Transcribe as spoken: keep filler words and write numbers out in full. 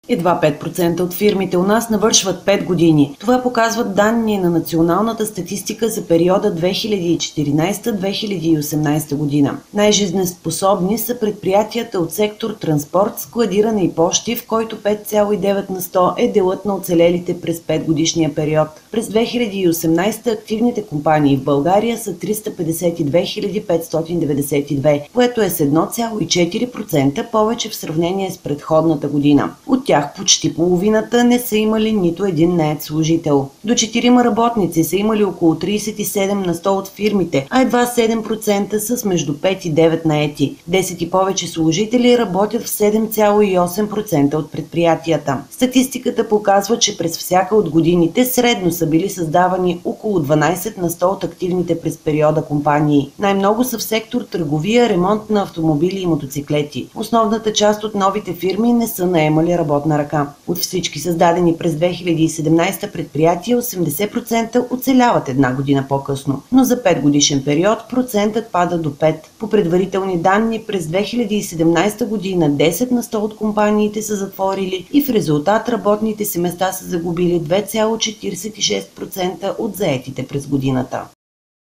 Едва пет процента от фирмите у нас навършват пет години. Това показват данни на Националната статистика за периода две хиляди и четиринадесета - две хиляди и осемнадесета година. Най-жизнеспособни са предприятията от сектор транспорт, складиране и пощи, в който пет цяло и девет на сто е делът на оцелелите през петгодишния период. През две хиляди и осемнадесета активните компании в България са триста петдесет и две хиляди петстотин деветдесет и две, което е с едно цяло и четири процента повече в сравнение с предходната година. От тях почти половината не са имали нито един нает служител. До четирима работници са имали около тридесет и седем на сто от фирмите, а едва седем процента са с между пет и девет наети. десет и повече служители работят в седем цяло и осем процента от предприятията. Статистиката показва, че през всяка от годините средно са били създавани около дванадесет на сто от активните през периода компании. Най-много са в сектор търговия, ремонт на автомобили и мотоциклети. Основната част от новите фирми не са наемали работна ръка. От всички създадени през две хиляди и седемнадесета предприятия, осемдесет процента оцеляват една година по-късно, но за пет годишен период процентът пада до пет. По предварителни данни през две хиляди и седемнадесета година десет на сто от компаниите са затворили и в резултат работните си места са загубили две цяло четиридесет и шест процента от заетите през годината.